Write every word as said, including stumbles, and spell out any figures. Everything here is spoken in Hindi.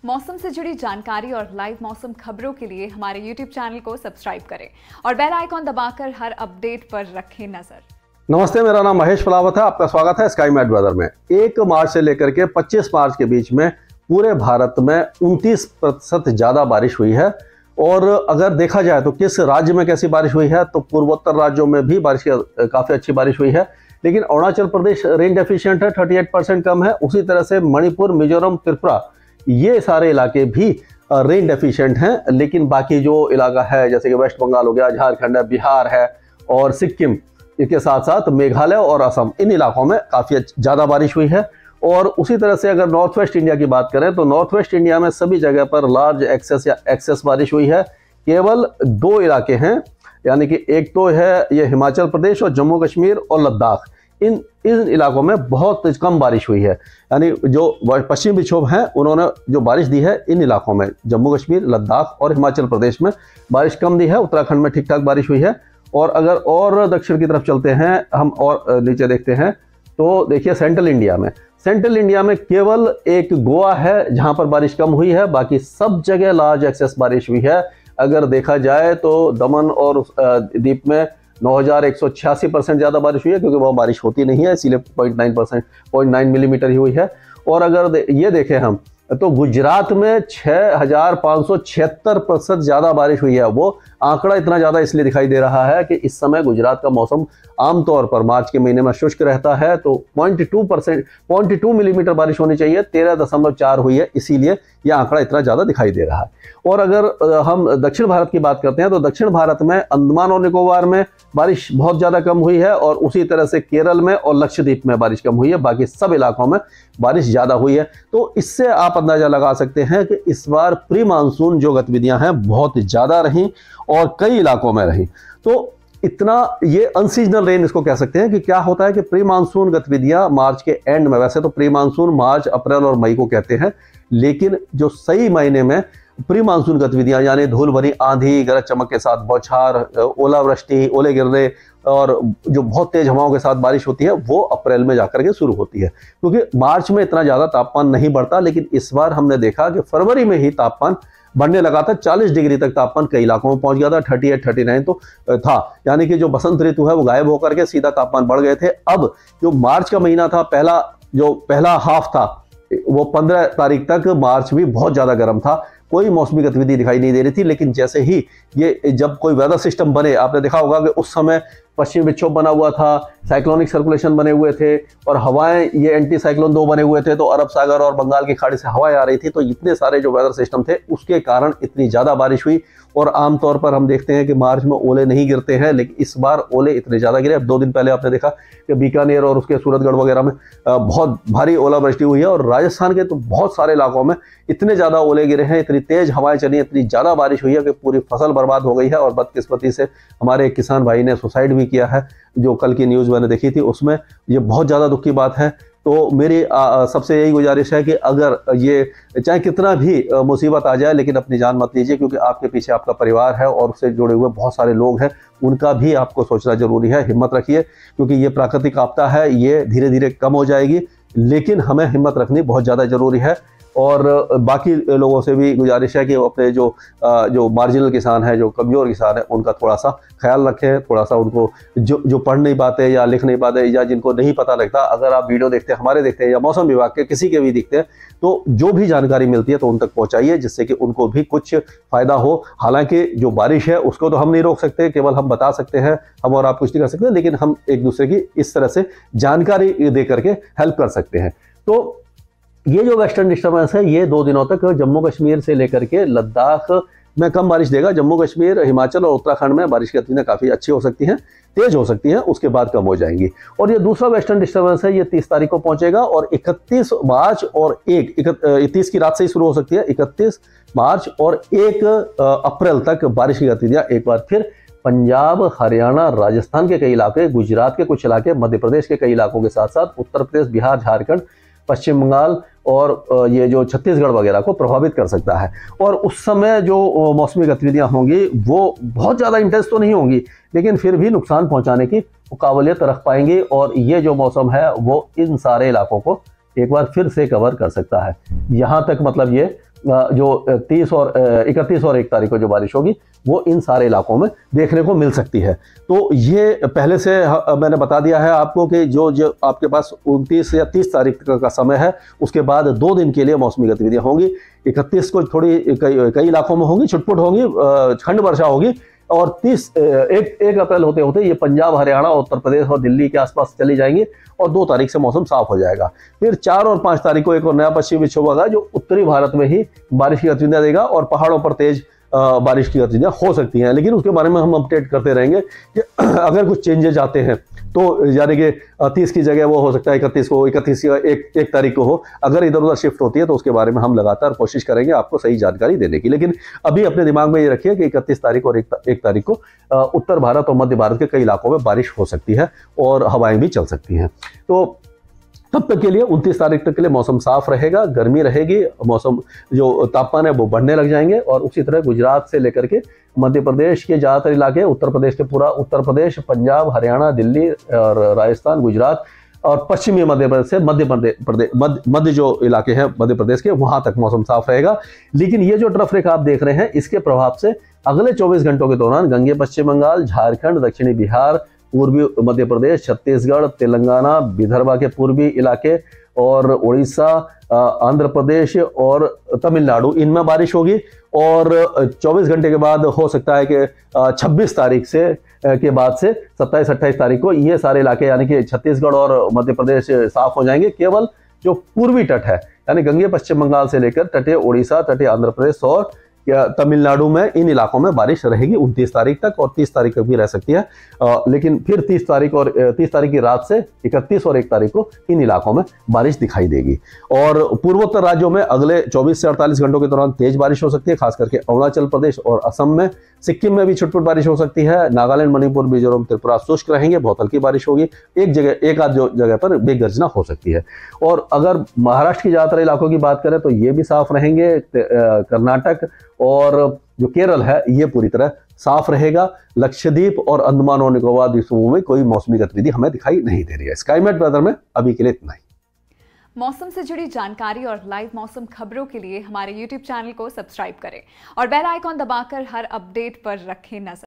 मौसम से जुड़ी जानकारी और लाइव मौसम खबरों के लिए हमारे यूट्यूब चैनल को सब्सक्राइब करें और बेल आइकॉन दबाकर हर अपडेट पर रखें नजर। नमस्ते, मेरा नाम महेश पलावत है। आपका स्वागत है स्काई मैट वेदर में। एक मार्च से लेकर के पच्चीस मार्च के बीच में पूरे भारत में उनतीस प्रतिशत ज्यादा बारिश हुई है। और अगर देखा जाए तो किस राज्य में कैसी बारिश हुई है, तो पूर्वोत्तर राज्यों में भी बारिश काफी अच्छी बारिश हुई है, लेकिन अरुणाचल प्रदेश रेन डेफिशिएंट है, अड़तीस परसेंट कम है। उसी तरह से मणिपुर, मिजोरम, त्रिपुरा, ये सारे इलाके भी रेन डेफिशिएंट हैं। लेकिन बाकी जो इलाका है जैसे कि वेस्ट बंगाल हो गया, झारखंड है, बिहार है और सिक्किम, इसके साथ साथ मेघालय और असम, इन इलाकों में काफ़ी ज़्यादा बारिश हुई है। और उसी तरह से अगर नॉर्थ वेस्ट इंडिया की बात करें तो नॉर्थ वेस्ट इंडिया में सभी जगह पर लार्ज एक्सेस या एक्सेस बारिश हुई है। केवल दो इलाके हैं, यानी कि एक तो है ये हिमाचल प्रदेश और जम्मू कश्मीर और लद्दाख, इन इन इलाकों में बहुत कम बारिश हुई है। यानी जो पश्चिमी विक्षोभ हैं उन्होंने जो बारिश दी है इन इलाकों में, जम्मू कश्मीर, लद्दाख और हिमाचल प्रदेश में बारिश कम दी है। उत्तराखंड में ठीक ठाक बारिश हुई है। और अगर और दक्षिण की तरफ चलते हैं हम और नीचे देखते हैं तो देखिए सेंट्रल इंडिया में सेंट्रल इंडिया में केवल एक गोवा है जहां पर बारिश कम हुई है, बाकी सब जगह लार्ज एक्सेस बारिश हुई है। अगर देखा जाए तो दमन और द्वीप में नौ हज़ार एक सौ छियासी परसेंट ज़्यादा बारिश हुई है, क्योंकि वह बारिश होती नहीं है, इसीलिए point nine percent point nine millimetre ही हुई है। और अगर दे, ये देखें हम तो गुजरात में छः हज़ार पाँच सौ छिहत्तर प्रतिशत ज़्यादा बारिश हुई है। वो आंकड़ा इतना ज़्यादा इसलिए दिखाई दे रहा है कि इस समय गुजरात का मौसम आमतौर पर मार्च के महीने में शुष्क रहता है, तो point two percent point two millimetre बारिश होनी चाहिए, तेरह दशमलव चार हुई है, इसीलिए यह आंकड़ा इतना ज़्यादा दिखाई दे रहा है। और अगर हम दक्षिण भारत की बात करते हैं तो दक्षिण भारत में अंडमान और निकोबार में बारिश बहुत ज़्यादा कम हुई है, और उसी तरह से केरल में और लक्षद्वीप में बारिश कम हुई है, बाकी सब इलाकों में बारिश ज़्यादा हुई है। तो इससे आप अंदाजा लगा सकते हैं कि इस बार प्री मानसून जो गतिविधियां हैं बहुत ज़्यादा रहीं और कई इलाकों में रहीं। तो इतना ये अनसीजनल रेन इसको कह सकते हैं कि क्या होता है कि प्री मानसून गतिविधियां मार्च के एंड में, वैसे तो प्री मानसून मार्च, अप्रैल और मई को कहते हैं, लेकिन जो सही महीने में प्री मानसून गतिविधियां यानी धूल भरी आंधी, गरज चमक के साथ बौछार, ओलावृष्टि, ओले गिरने और जो बहुत तेज हवाओं के साथ बारिश होती है, वो अप्रैल में जाकर के शुरू होती है। क्योंकि मार्च में इतना ज़्यादा तापमान नहीं बढ़ता, लेकिन इस बार हमने देखा कि फरवरी में ही तापमान बढ़ने लगा था। चालीस डिग्री तक तापमान कई इलाकों में पहुंच गया था, अड़तीस, उनतालीस तो था। यानी कि जो बसंत ऋतु है वो गायब होकर के सीधा तापमान बढ़ गए थे। अब जो मार्च का महीना था, पहला जो पहला हाफ था, वो पंद्रह तारीख तक मार्च भी बहुत ज़्यादा गर्म था, कोई मौसमी गतिविधि दिखाई नहीं दे रही थी। लेकिन जैसे ही ये जब कोई वेदर सिस्टम बने, आपने देखा होगा कि उस समय पश्चिमी विक्षोभ बना हुआ था, साइक्लोनिक सर्कुलेशन बने हुए थे और हवाएं, ये एंटी साइक्लोन दो बने हुए थे, तो अरब सागर और बंगाल की खाड़ी से हवाएं आ रही थी। तो इतने सारे जो वेदर सिस्टम थे उसके कारण इतनी ज़्यादा बारिश हुई। और आमतौर पर हम देखते हैं कि मार्च में ओले नहीं गिरते हैं, लेकिन इस बार ओले इतने ज़्यादा गिरे। अब दो दिन पहले आपने देखा कि बीकानेर और उसके सूरतगढ़ वगैरह में बहुत भारी ओलावृष्टि हुई है, और राजस्थान के तो बहुत सारे इलाकों में इतने ज़्यादा ओले गिरे हैं, इतनी तेज हवाएं चली, इतनी ज़्यादा बारिश हुई है कि पूरी फसल बर्बाद हो गई है। और बदकिस्मती से हमारे एक किसान भाई ने सुसाइड भी किया है, जो कल की न्यूज़ मैंने देखी थी उसमें। ये बहुत ज़्यादा दुख की बात है। तो मेरी आ, सबसे यही गुजारिश है कि अगर ये चाहे कितना भी मुसीबत आ जाए, लेकिन अपनी जान मत लीजिए, क्योंकि आपके पीछे आपका परिवार है और उससे जुड़े हुए बहुत सारे लोग हैं, उनका भी आपको सोचना जरूरी है। हिम्मत रखिए, क्योंकि ये प्राकृतिक आपदा है, ये धीरे धीरे कम हो जाएगी, लेकिन हमें हिम्मत रखनी बहुत ज़्यादा ज़रूरी है। और बाकी लोगों से भी गुजारिश है कि वो अपने जो जो मार्जिनल किसान है, जो कमज़ोर किसान है, उनका थोड़ा सा ख्याल रखें। थोड़ा सा उनको जो जो पढ़ नहीं पाते या लिख नहीं पाते या जिनको नहीं पता लगता, अगर आप वीडियो देखते हैं, हमारे देखते हैं या मौसम विभाग के किसी के भी दिखते हैं, तो जो भी जानकारी मिलती है तो उन तक पहुँचाइए, जिससे कि उनको भी कुछ फ़ायदा हो। हालांकि जो बारिश है उसको तो हम नहीं रोक सकते, केवल हम बता सकते हैं, हम और आप कुछ नहीं कर सकते, लेकिन हम एक दूसरे की इस तरह से जानकारी दे करके हेल्प कर सकते हैं। तो ये जो वेस्टर्न डिस्टर्बेंस है, ये दो दिनों तक जम्मू कश्मीर से लेकर के लद्दाख में कम बारिश देगा। जम्मू कश्मीर, हिमाचल और उत्तराखंड में बारिश की गतिविधियां काफ़ी अच्छी हो सकती हैं, तेज हो सकती हैं, उसके बाद कम हो जाएंगी। और ये दूसरा वेस्टर्न डिस्टर्बेंस है, ये तीस तारीख को पहुंचेगा और इकतीस मार्च और एक तीस की रात से ही शुरू हो सकती है, इकतीस मार्च और एक अप्रैल तक बारिश की गतिविधियां एक बार फिर पंजाब, हरियाणा, राजस्थान के कई इलाके, गुजरात के कुछ इलाके, मध्य प्रदेश के कई इलाकों के साथ साथ उत्तर प्रदेश, बिहार, झारखंड, पश्चिम बंगाल और ये जो छत्तीसगढ़ वगैरह को प्रभावित कर सकता है। और उस समय जो मौसमी गतिविधियां होंगी वो बहुत ज़्यादा इंटेंस तो नहीं होंगी, लेकिन फिर भी नुकसान पहुंचाने की काबिलियत रख पाएंगी। और ये जो मौसम है वो इन सारे इलाकों को एक बार फिर से कवर कर सकता है। यहाँ तक मतलब ये जो तीस और इकतीस और एक तारीख को जो बारिश होगी वो इन सारे इलाकों में देखने को मिल सकती है। तो ये पहले से मैंने बता दिया है आपको कि जो जो आपके पास उनतीस या तीस तारीख का समय है, उसके बाद दो दिन के लिए मौसमी गतिविधियां होंगी। इकतीस को थोड़ी कई कई इलाकों में होंगी, छुटपुट होंगी, खंड वर्षा होगी, और तीस एक एक अप्रैल होते होते ये पंजाब, हरियाणा, उत्तर प्रदेश और दिल्ली के आसपास चली जाएंगी और दो तारीख से मौसम साफ हो जाएगा। फिर चार और पांच तारीख को एक और नया पश्चिमी विक्षोभ आएगा जो उत्तरी भारत में ही बारिश की गतिविधियां देगा और पहाड़ों पर तेज बारिश की गतिविधियां हो सकती हैं। लेकिन उसके बारे में हम अपडेट करते रहेंगे कि अगर कुछ चेंजेज आते हैं तो यानी कि तीस की जगह वो हो सकता है इकतीस को, इकतीस की एक एक तारीख को हो। अगर इधर उधर शिफ्ट होती है तो उसके बारे में हम लगातार कोशिश करेंगे आपको सही जानकारी देने की। लेकिन अभी अपने दिमाग में ये रखिए कि इकतीस तारीख और एक, एक तारीख को उत्तर भारत और मध्य भारत के कई इलाकों में बारिश हो सकती है और हवाएं भी चल सकती हैं। तो तब तक के लिए उनतीस तारीख तक के लिए मौसम साफ रहेगा, गर्मी रहेगी, मौसम जो तापमान है वो बढ़ने लग जाएंगे। और उसी तरह गुजरात से लेकर के मध्य प्रदेश के ज़्यादातर इलाके, उत्तर प्रदेश के पूरा उत्तर प्रदेश, पंजाब, हरियाणा, दिल्ली और राजस्थान, गुजरात और पश्चिमी मध्य प्रदेश से मध्य प्रदेश मध्य मध्य जो इलाके हैं मध्य प्रदेश के, वहां तक मौसम साफ रहेगा। लेकिन ये जो ट्रफ रेखा आप देख रहे हैं, इसके प्रभाव से अगले चौबीस घंटों के दौरान गंगे पश्चिम बंगाल, झारखंड, दक्षिणी बिहार, पूर्वी मध्य प्रदेश, छत्तीसगढ़, तेलंगाना, विदर्भ के पूर्वी इलाके और उड़ीसा, आंध्र प्रदेश और तमिलनाडु, इनमें बारिश होगी। और चौबीस घंटे के बाद हो सकता है कि छब्बीस तारीख से के बाद से सत्ताईस अट्ठाईस तारीख को ये सारे इलाके यानी कि छत्तीसगढ़ और मध्य प्रदेश साफ हो जाएंगे। केवल जो पूर्वी तट है यानी गंगे पश्चिम बंगाल से लेकर तटीय उड़ीसा, तटीय आंध्र प्रदेश और या तमिलनाडु में, इन इलाकों में बारिश रहेगी उनतीस तारीख तक और तीस तारीख तक भी रह सकती है। आ, लेकिन फिर तीस तारीख और तीस तारीख की रात से इकतीस और एक तारीख को इन इलाकों में बारिश दिखाई देगी। और पूर्वोत्तर राज्यों में अगले चौबीस से अड़तालीस घंटों के दौरान तेज बारिश हो सकती है, खास करके अरुणाचल प्रदेश और असम में। सिक्किम में भी छुटपुट बारिश हो सकती है। नागालैंड, मणिपुर, मिजोरम, त्रिपुरा शुष्क रहेंगे, बहुत हल्की बारिश होगी। एक जगह एक आध जगह पर मेघ गर्जना हो सकती है। और अगर महाराष्ट्र की ज्यादातर इलाकों की बात करें तो ये भी साफ रहेंगे। कर्नाटक और जो केरल है ये पूरी तरह साफ रहेगा। लक्षद्वीप और अंडमान और निकोबार द्वीप समूह में कोई मौसमी गतिविधि हमें दिखाई नहीं दे रही है। स्काईमेट वेदर में अभी के लिए इतना ही। मौसम से जुड़ी जानकारी और लाइव मौसम खबरों के लिए हमारे यूट्यूब चैनल को सब्सक्राइब करें और बेल आइकॉन दबाकर हर अपडेट पर रखें नजर।